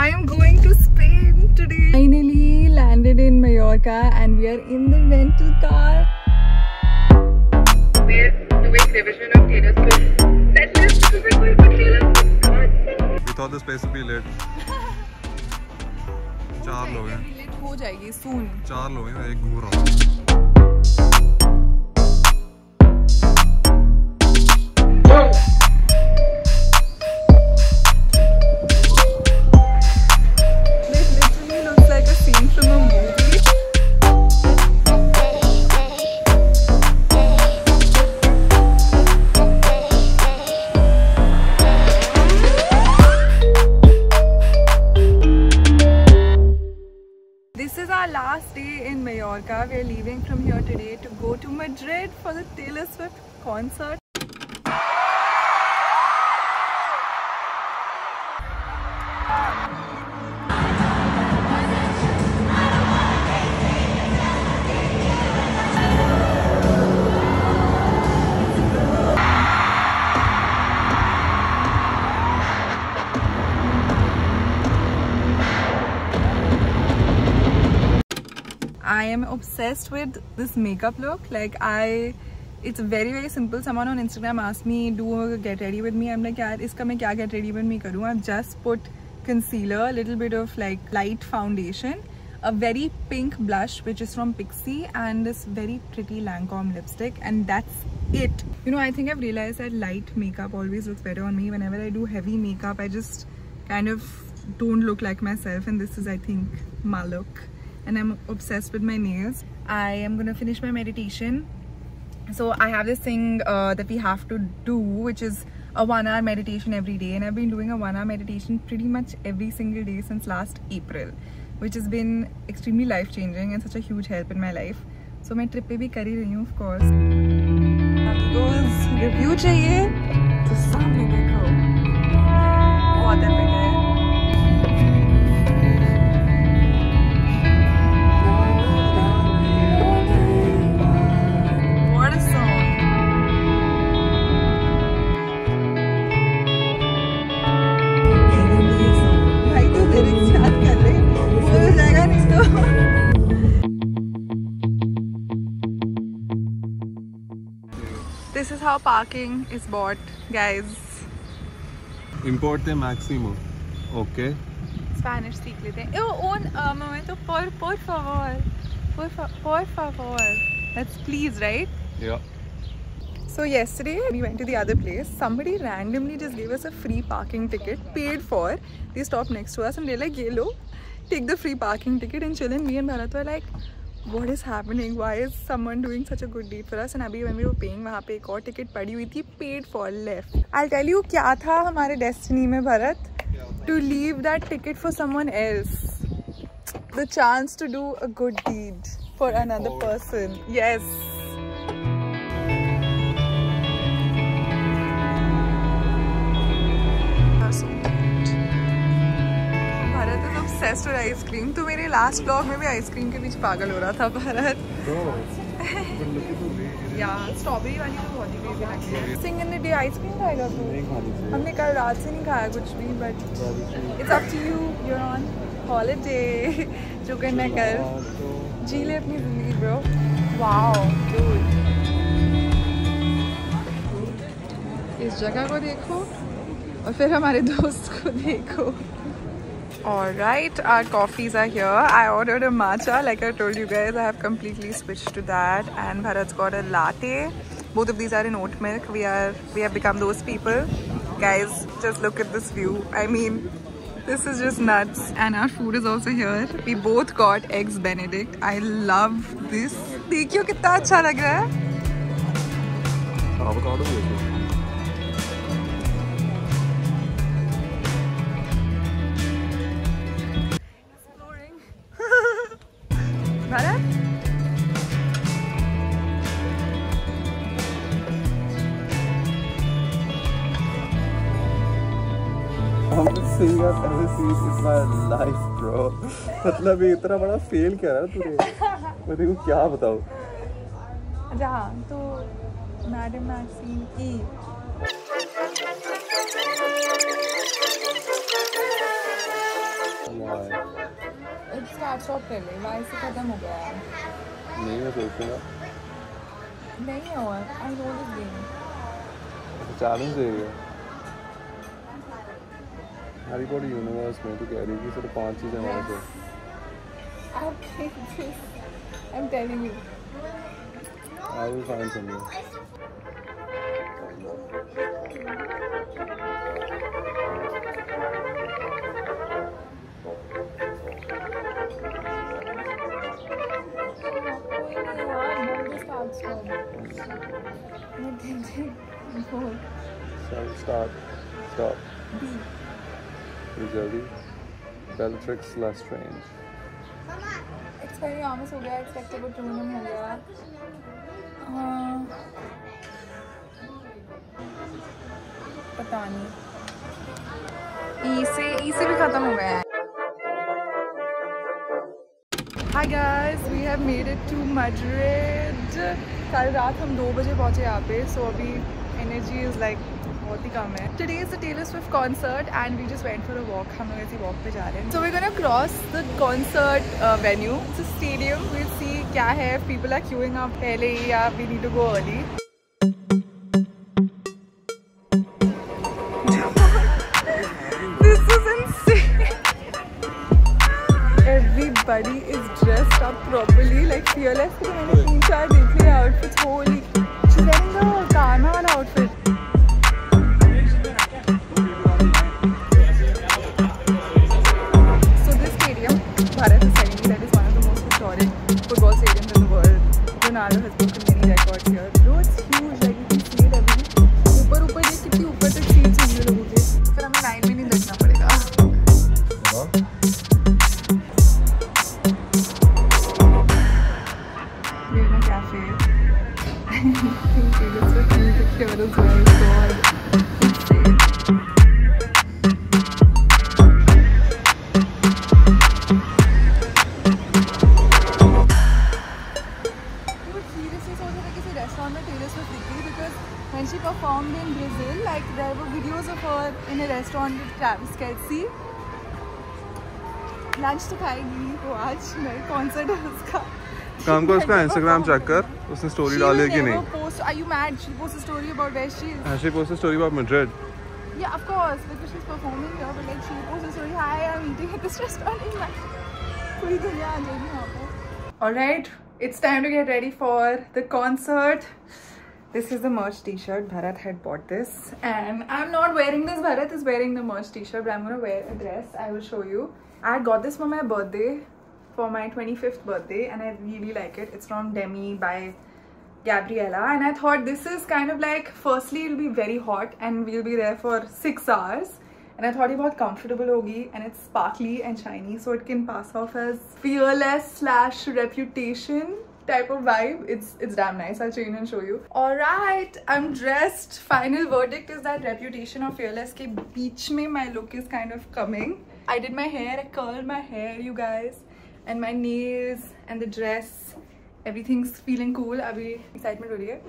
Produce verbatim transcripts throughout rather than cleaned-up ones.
I am going to Spain today. Finally landed in Mallorca and we are in the rental car. We're doing revision of Taylor Swift set list because we're going for Taylor Swift concert. We thought this place would be lit. चार लोग हैं. Lit हो जाएगी soon. चार लोग हैं, एक घूम रहा हूँ. This is our last day in Mallorca. We are leaving from here today to go to Madrid for the Taylor Swift concert. I am obsessed with this makeup look. Like I, it's very very simple. Someone on Instagram asked me, do a get ready with me. I'm like, yaar, iska main kya get ready with me karu? I've just put concealer, a little bit of like light foundation, a very pink blush which is from Pixie, and this very pretty Lancome lipstick, and that's it. You know, I think I've realized that light makeup always looks better on me. Whenever I do heavy makeup, I just kind of don't look like myself, and this is, I think, my look. And I'm obsessed with my nails. I am gonna finish my meditation. So I have this thing uh, that we have to do, which is a one hour meditation every day, and I've been doing a one hour meditation pretty much every single day since last April, which has been extremely life changing and such a huge help in my life. So मैं trip पे भी कर ही रही हूँ, of course. Amigos, review चाहिए तो सामने देखो, बहुत epic है. This is how parking is bought, guys. Importe Maximo. Okay. Spanish सीख लेते हैं. Oh, un uh, momento, por por favor, por fa por favor. That's please, right? Yeah. So yesterday we went to the other place. Somebody randomly just gave us a free parking ticket, paid for. They stopped next to us and they're like, "Ye lo, take the free parking ticket and chill." And me and Bharat were like, what is happening? Why is someone doing such a good deed for us? And abhi when we were paying, वहाँ पे एक और ticket पड़ी हुई थी, paid for, left. I'll tell you क्या था हमारे destiny में, Bharat, to leave that ticket for someone else. The chance to do a good deed for another person. Yes. obsessed with ice cream. तो मेरे last vlog में भी ice cream के बीच पागल हो रहा था भारत. यार स्ट्रॉबेरी वाली तो बहुत ही crazy लगी है. Sing in the day ice cream खाएगा तू? हमने कल रात से नहीं खाया कुछ भी, but it's up to you. You're on holiday. जो करना कर. जी ले अपनी जिंदगी bro. Wow, dude. इस जगह को देखो और फिर हमारे दोस्त को देखो. Alright, our coffees are here. I ordered a matcha, like I told you guys. I have completely switched to that, and Bharat's got a latte. Both of these are in oat milk. We are we have become those people. Guys, just look at this view. I mean, this is just nuts. And our food is also here. We both got eggs Benedict. I love this. देखियो कितना अच्छा लग रहा है. Avocado भी है. Seeing us ever seen is my life, bro. मतलब ये इतना बड़ा फेल क्या रहा तूने? मैं देखो क्या बताऊँ? जहाँ तो मैडम मैक्सीम की स्टॉप कर ले, वहाँ से खत्म हो गया है। नहीं मैं सोचूंगा नहीं है और I know this game. Challenge देगा हैरी पॉटर यूनिवर्स में तो कह रही थी सिर्फ पांच चीजें वहाँ से। I'm telling you. I will find something. Sorry, start. Stop. B. Joldi. Bellatrix Lestrange. Experiment हो गया, एक्सपेक्टेबल टूर्नामेंट हो गया। हाँ, पता नहीं ई से ई से भी खत्म हो गया है। Hi guys, we have made it to Madrid. कल रात हम दो बजे पहुँचे यहाँ पे, so अभी energy is like बहुत ही कम है। Today is the Taylor Swift concert and we just went for a walk. हम लोग ऐसी walk पे जा रहे हैं। So we're gonna cross the concert uh, venue. It's a stadium. We'll see क्या है, if people are queuing up पहले ही या we need to go early. This is insane. Everybody is dressed up properly. Like Fearless के तो मैंने तीन चार देखे outfits. Holy, she's wearing the Karma वाला outfit. Ronaldo has broken many records here. Bro, it's huge. Like you can see it everywhere. ऊपर ऊपर ये कितनी ऊपर तक सीट्स होंगी लोगों के। फिर हमें लाइन में नहीं देखना पड़ेगा। ये ना cafe. Taylor Swift music here as well. God, insane. When she performed in Brazil, like there were videos of her in a restaurant with Travis Kelce. Lunch तो खाएगी वो आज, मेरे concert है उसका। काम को उसका Instagram चेक कर, उसने story डाली है कि नहीं? Post, are you mad? She posted a story about where she is. Has she posted a story about Madrid? Yeah, of course, because she's performing here. But like she posted a story, hi, I'm eating at this restaurant in Madrid. पूरी दुनिया आ जाएगी वहाँ पे। All right, it's time to get ready for the concert. This is the merch t-shirt. Bharat had bought this and I'm not wearing this. Bharat is wearing the merch t-shirt, but I'm gonna wear a dress. I will show you. I got this for my birthday, for my twenty-fifth birthday, and I really like it. It's from Demi by Gabriella, and I thought this is kind of like, firstly it'll be very hot and we'll be there for six hours, and I thought it was comfortable hogi, and it's sparkly and shiny, so it can pass off as fearless slash reputation type of vibe. It's it's damn nice. I'll change and show you. All right, I'm dressed. Final verdict is that Reputation or Fearless ke beech mein my look is kind of coming. I did my hair, I curled my hair, you guys, and my nails and the dress. Everything's feeling cool. Abhi excitement ho rahi hai.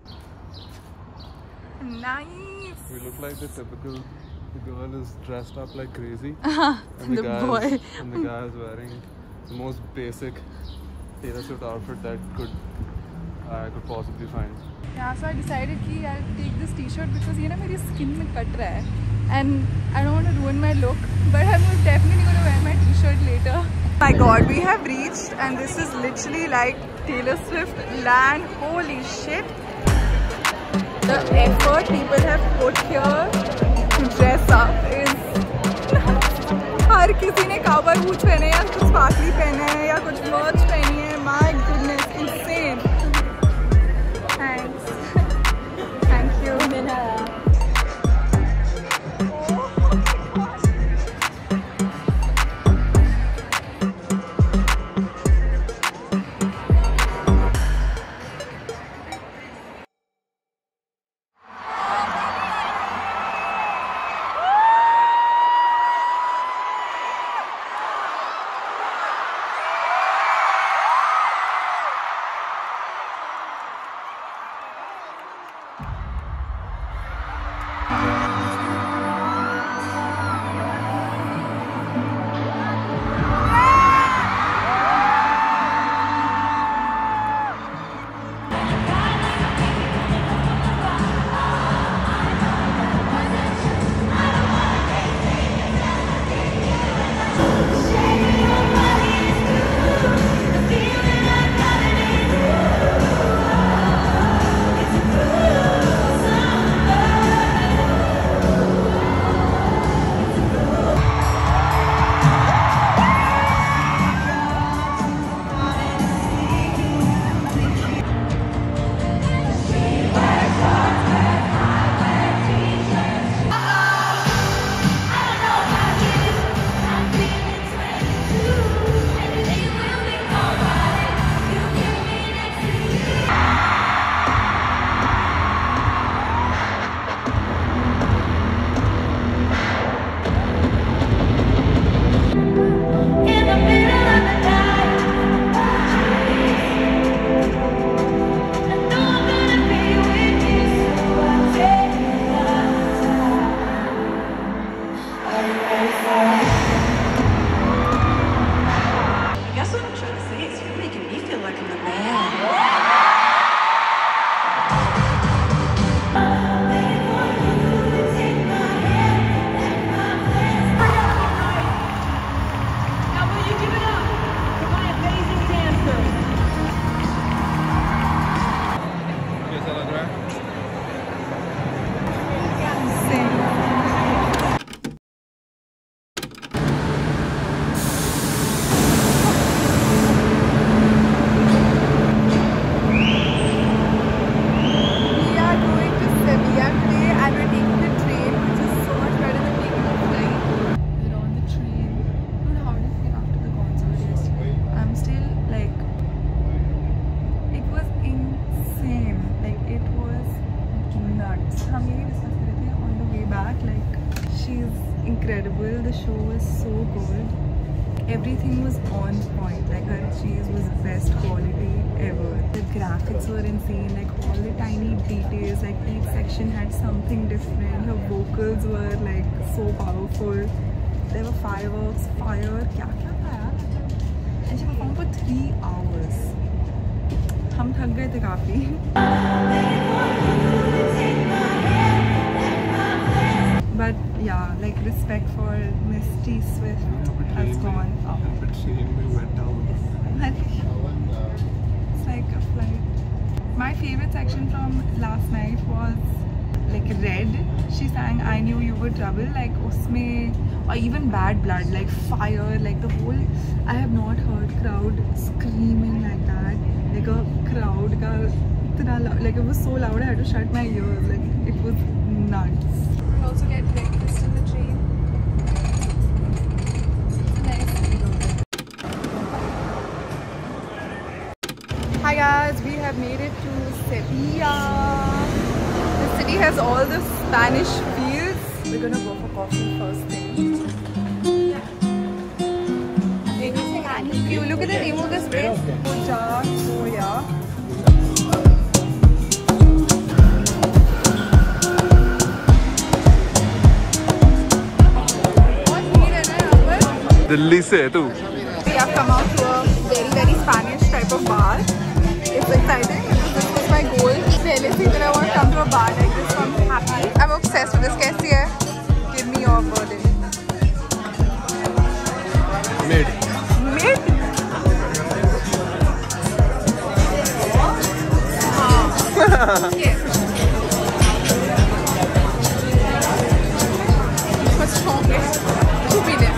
Nice. We look like the typical. The girl is dressed up like crazy, Uh-huh. and the, The guy boy. is, and the guy is wearing the most basic Taylor Swift outfit that could I could possibly find. Yeah, so I decided कि I'll take this t-shirt because ये ना मेरी skin में cut रहा है, and I don't want to ruin my look, but I'm definitely going to wear my t-shirt later. My God, we have reached, and this is literally like Taylor Swift land. Holy shit! The effort people have put here to dress up is हर किसी ने cowboy boots पहने हैं, कुछ sparkly पहने हैं या कुछ merch पहनी है. My goodness, insane. Thanks. Thank you. she's incredible. The show was so good. Everything was on point. Like her cheese was best quality ever. The graphics were insane. Like all the tiny details. Like each section had something different. Her vocals were like so powerful. There were fireworks, fire. Kya kya tha yaar? And she performed for three hours. हम थक गए थे काफी. But yeah, like respect for Miss T Swift has gone up. But she went down. It's like a flight. My favorite section from last night was like Red. She sang I Knew You Were Trouble. Like usme, or even Bad Blood, like fire, like the whole. I have not heard crowd screaming like that. Like a crowd ka itna loud, like it was so loud I had to shut my ears. Like it was nuts. We also get breakfast in the train. Nice. Hi guys, we have made it to Sevilla. The city has all the Spanish fields. We're gonna go for coffee first thing. If you look at the name of this place, Puja Soya. Delhi से है तू? We have come out to a very very Spanish type of bar. It's exciting. This was my goal. पहले से that I want to come to a bar like this, so I'm happy. I'm obsessed with this. कैसी है? Give me your verdict. Mid. Mid? What's wrong with two million?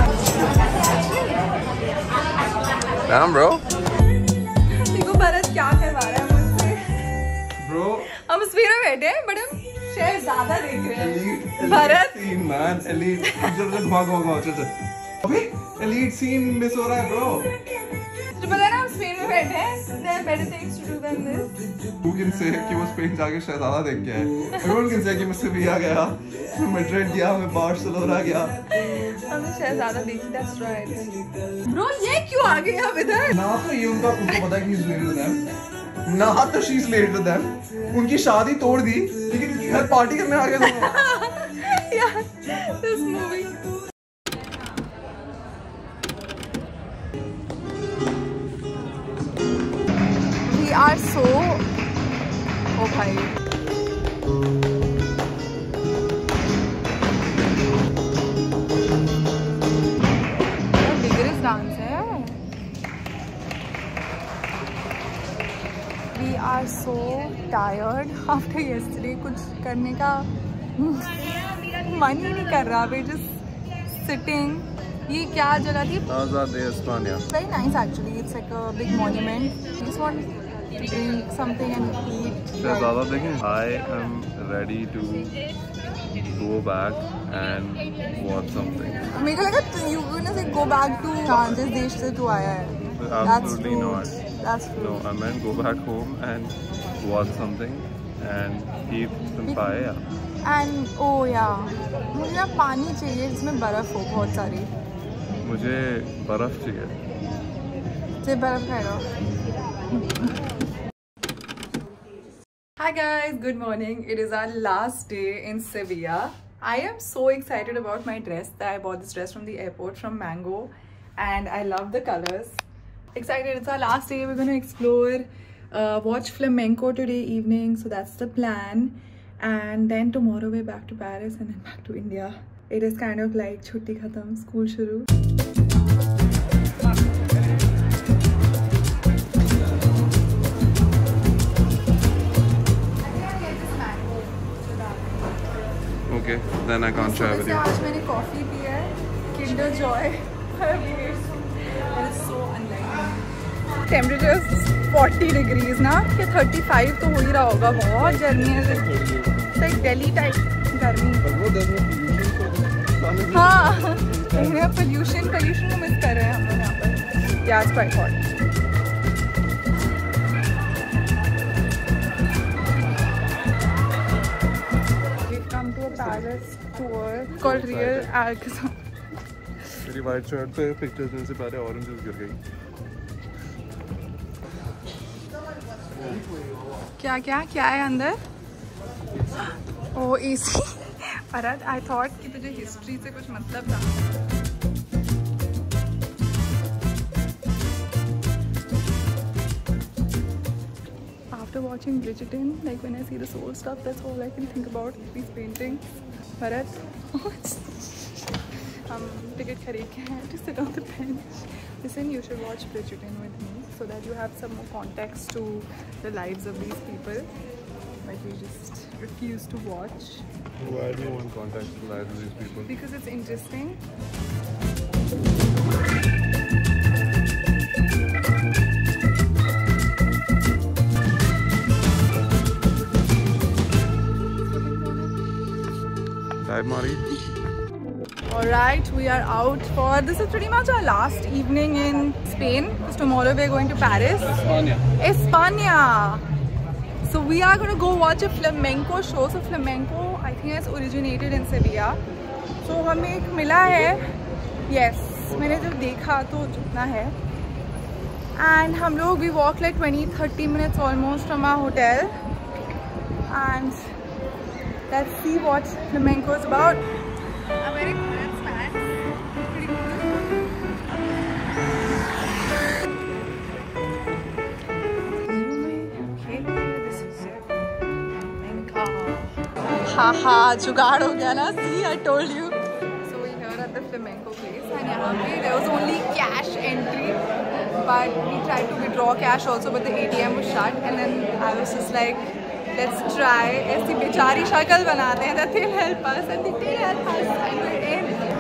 Damn, bro. देखो भरत क्या करवा रहा है मुझसे. Bro. हम उस में बैठे हैं बट हम शेयर ज्यादा देख रहे हैं. भरत. Scene, man. Elite. चल चल भाग भाग भाग चल चल. अबे elite scene मिस हो रहा है, bro. तो पता है ना हम स्पेन में बैठे हैं. There are better things to do than this. Who can say कि वो स्पेन जाके शहजादा देख के आए? Everyone can say कि मैं सेविया गया, मैं मैड्रिड गया, मैं बार्सिलोना गया. हमने शहजादा देखी. That's right. Bro ये क्यों आ गए अब इधर? ना तो ये उनका उनको पता है कि he's late with them. ना तो she's late with them. उनकी शादी तोड़ दी, लेकिन उनकी घर पार्टी करने आ गए लोग. Yeah, this movie. We are so. Oh भाई. Vigorous dance है. We are so tired after yesterday. कुछ करने का मन ही नहीं कर रहा. We're just sitting. ये क्या जगह थी? Plaza de España. Very nice actually. It's like a big monument. We just want to drink something and eat. शहजादा देखें. I am ready to go back and watch something. मेरे को लगा you were gonna say go back to हाँ जिस देश से तू आया है. That's Absolutely true. not. That's true. No, I meant go back home and watch something and eat some paella. And oh yeah, मुझे ना पानी चाहिए जिसमें बर्फ हो बहुत सारी. मुझे बर्फ चाहिए. से बर्फ खाएगा. Hi guys, good morning. It is our last day in Sevilla. I am so excited about my dress. That I bought this dress from the airport from Mango, and I love the colors. Excited! It's our last day. We're going to explore, uh, watch flamenco today evening. So that's the plan. And then tomorrow we're back to Paris and then back to India. It is kind of like chutti khatam, school shuru. Okay, then I can't share with you. आज मैंने coffee पी है, Kinder Joy. That is so unlike. Temperature is forty degrees ना, कि thirty-five तो हो ही रहा होगा. बहुत गर्मी है. Like Delhi type गर्मी. हाँ, pollution pollution को मिस कर रहे हैं हम लोग यहाँ पर. Yeah, it's quite hot. We've come to a Paris Palace tour called Real Alcazar. मेरी वाइट शर्ट पे पिक्चर्स में से पहले ऑरेंजेस गिर गई। क्या क्या क्या है अंदर? ओ एसी। भरत, आई थॉट कि तुझे हिस्ट्री से कुछ मतलब था। After watching Bridgerton, like when I see the soul stuff, that's all I can think about these paintings. Bharat, हम ticket खरीद के हैं to sit on the bench. Listen, you should watch Bridgerton with me so that you have some more context to the lives of these people. But you just refuse to watch. Why do you want context to the lives of these people? Because it's interesting. Dive Mari. Alright, we are out for, this is pretty much our last evening in Spain, because tomorrow we are going to Paris. España. España! So we are going to go watch a flamenco show. So flamenco, I think has originated in Sevilla. So हमें एक मिला है, yes, मैंने जब देखा तो जितना है. And हम लोग, we walk like twenty to thirty minutes almost from our hotel. And let's see what flamenco is about. I'm wearing Bharat's pants. Pretty cool. This is flamenco. Haha, जुगाड़ हो गया ना? See, I told you. So we're here at the flamenco place, and यहाँ पे there was only cash entry, but we tried to withdraw cash also, but the A T M was shut, and then I was just like, let's try ऐसी बेचारी शक्ल बनाते हैं that they'll help us, and they did help us, and we're in.